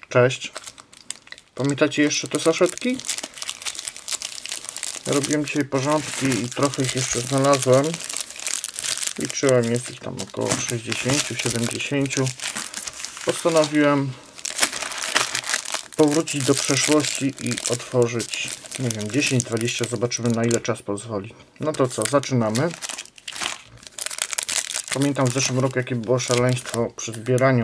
Cześć. Pamiętacie jeszcze te saszetki? Robiłem dzisiaj porządki i trochę ich jeszcze znalazłem. Liczyłem, jest ich tam około 60-70. Postanowiłem powrócić do przeszłości i otworzyć, nie wiem, 10-20. Zobaczymy, na ile czas pozwoli. No to co, zaczynamy. Pamiętam w zeszłym roku, jakie było szaleństwo przy zbieraniu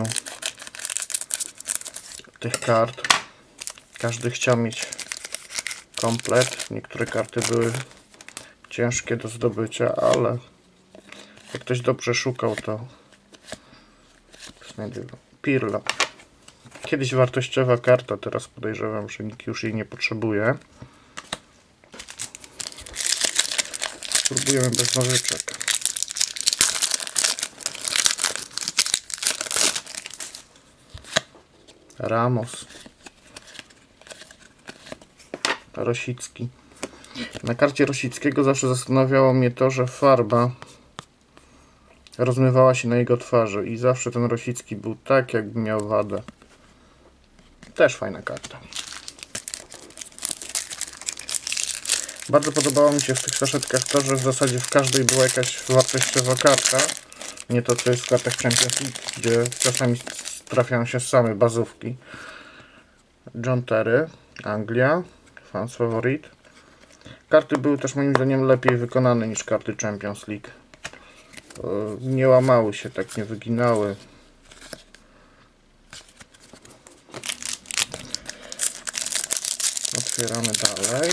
tych kart. Każdy chciał mieć komplet. Niektóre karty były ciężkie do zdobycia, ale jak ktoś dobrze szukał, to Pirlo. Kiedyś wartościowa karta, teraz podejrzewam, że nikt już jej nie potrzebuje. Spróbujemy bez nożyczek. Ramos. Rosicki. Na karcie Rosickiego zawsze zastanawiało mnie to, że farba rozmywała się na jego twarzy i zawsze ten Rosicki był tak, jakby miał wadę. Też fajna karta. Bardzo podobało mi się w tych saszetkach to, że w zasadzie w każdej była jakaś wartościowa karta. Nie to, co jest w kartach Champions League, gdzie czasami trafiają się same bazówki. John Terry, Anglia, fans faworit. Karty były też moim zdaniem lepiej wykonane niż karty Champions League. Nie łamały się, tak nie wyginały. Otwieramy dalej.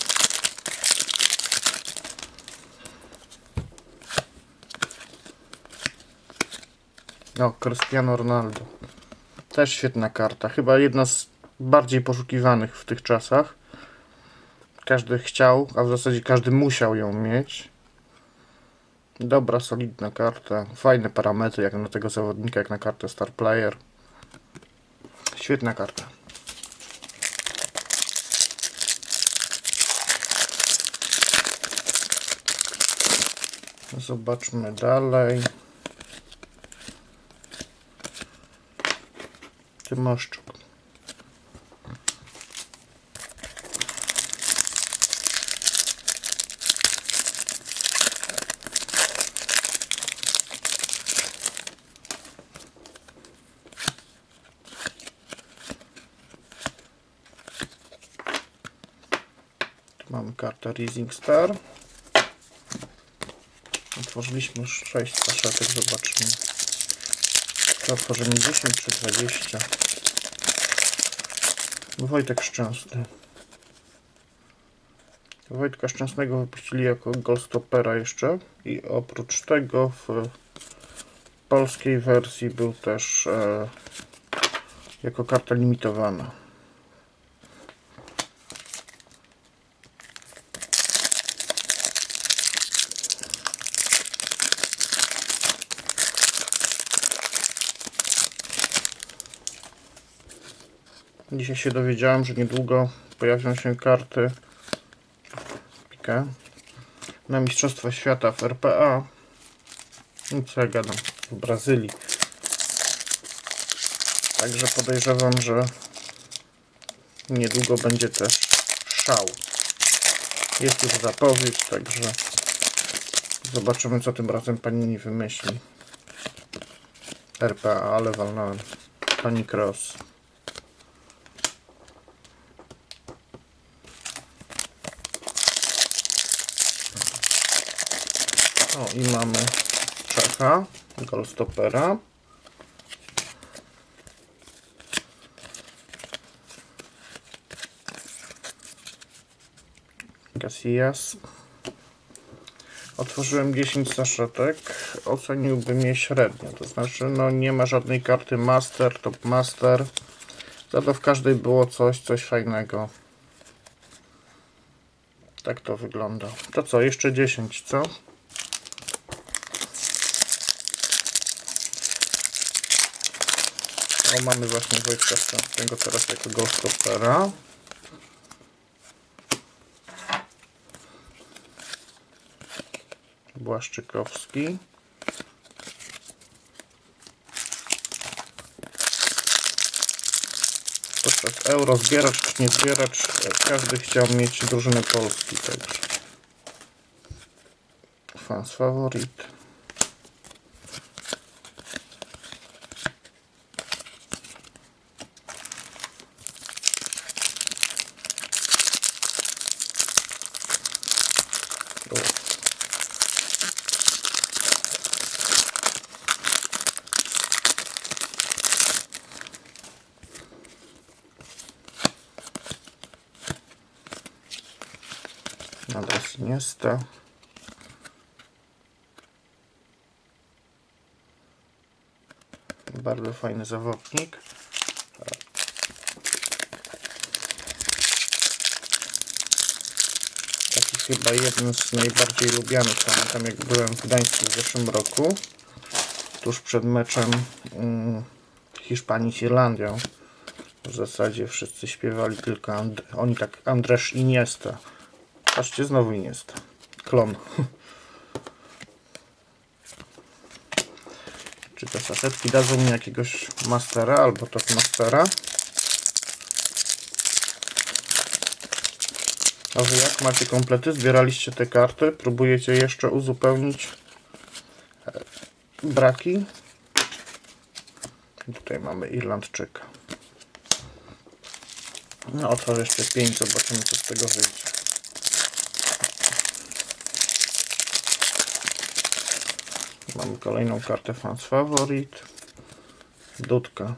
O, Cristiano Ronaldo. Też świetna karta. Chyba jedna z bardziej poszukiwanych w tych czasach. Każdy chciał, a w zasadzie każdy musiał ją mieć. Dobra, solidna karta. Fajne parametry jak na tego zawodnika, jak na kartę Star Player. Świetna karta. Zobaczmy dalej. Tymoszczuk. Tu mamy kartę Rising Star. Otworzyliśmy już 6 saszetek, zobaczmy. To otworzymy 10 czy 20. Wojtek Szczęsny. Wojtka Szczęsnego wypuścili jako Goalstoppera jeszcze i oprócz tego w polskiej wersji był też jako karta limitowana. Dzisiaj się dowiedziałem, że niedługo pojawią się karty na Mistrzostwa Świata w RPA. No co ja gadam, w Brazylii. Także podejrzewam, że niedługo będzie też szał. Jest już zapowiedź, także zobaczymy, co tym razem Panini wymyśli. RPA, ale walnąłem. Pani Cross. O, i mamy Czecha, Goalstoppera. Casillas. Otworzyłem 10 saszetek. Oceniłbym je średnio. To znaczy, no nie ma żadnej karty Master, Top Master. Za to w każdej było coś fajnego. Tak to wygląda. To co, jeszcze 10, co? O, mamy właśnie Wojtka Szczęsnego teraz jako Goalstoppera. Błaszczykowski. Przez euro, zbieracz czy nie zbieracz, każdy chciał mieć drużynę Polski, także fans faworit. Andres Iniesta. Bardzo fajny zawodnik. Taki chyba jeden z najbardziej lubianych. Pamiętam, jak byłem w Gdańsku w zeszłym roku, tuż przed meczem Hiszpanii z Irlandią. W zasadzie wszyscy śpiewali tylko oni tak Andres Iniesta. Patrzcie, znowu Iniesta. Klon. Czy te saszetki dadzą mi jakiegoś mastera albo top mastera? A wy jak macie komplety? Zbieraliście te karty? Próbujecie jeszcze uzupełnić braki? Tutaj mamy Irlandczyka. No, otworzę jeszcze 5, zobaczymy, co z tego wyjdzie. Mamy kolejną kartę fans faworit. Dudka.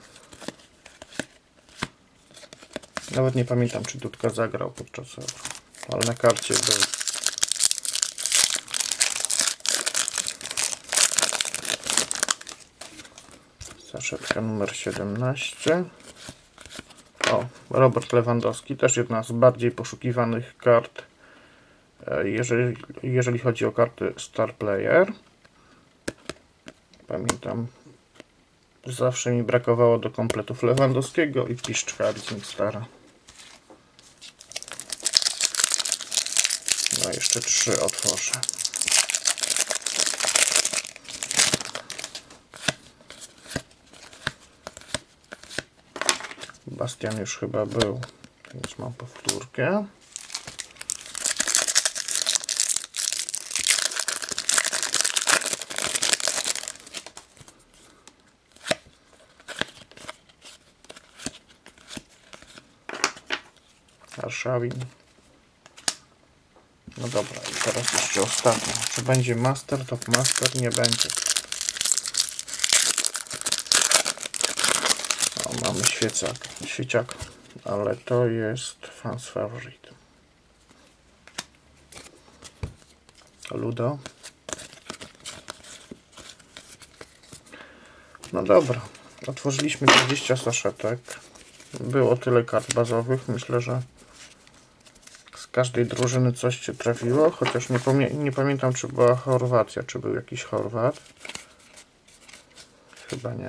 Nawet nie pamiętam, czy Dudka zagrał podczas Euro, ale na karcie był. Saszetka numer 17. O, Robert Lewandowski, też jedna z bardziej poszukiwanych kart, jeżeli chodzi o karty Star Player. Pamiętam, zawsze mi brakowało do kompletów Lewandowskiego i Piszczka Rising Stara. No jeszcze 3 otworzę. Bastian już chyba był, więc mam powtórkę. Arszawin. No dobra, i teraz jeszcze ostatnia. Czy będzie master, top master? Nie będzie. O, mamy świeciak, ale to jest fans favorite. Ludo. No dobra, otworzyliśmy 20 saszetek. Było tyle kart bazowych. Myślę, że z każdej drużyny coś się trafiło, chociaż nie pamiętam, czy była Chorwacja, czy był jakiś Chorwat. Chyba nie.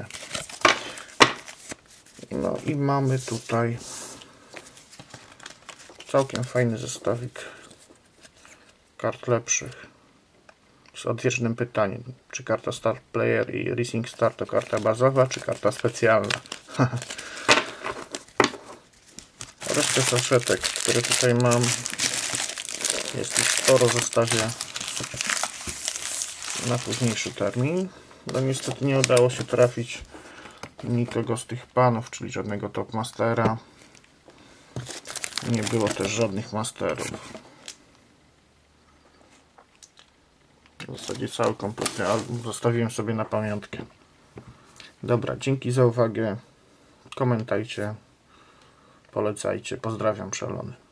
No i mamy tutaj całkiem fajny zestawik kart lepszych. Z odwiecznym pytaniem, czy karta Star Player i Rising Star to karta bazowa, czy karta specjalna. Resztę saszetek, które tutaj mam, jest ich sporo, zostawię na późniejszy termin. No niestety nie udało się trafić nikogo z tych panów, czyli żadnego top mastera. Nie było też żadnych masterów. W zasadzie cały kompletny album zostawiłem sobie na pamiątkę. Dobra, dzięki za uwagę. Komentujcie, polecajcie. Pozdrawiam, szalony.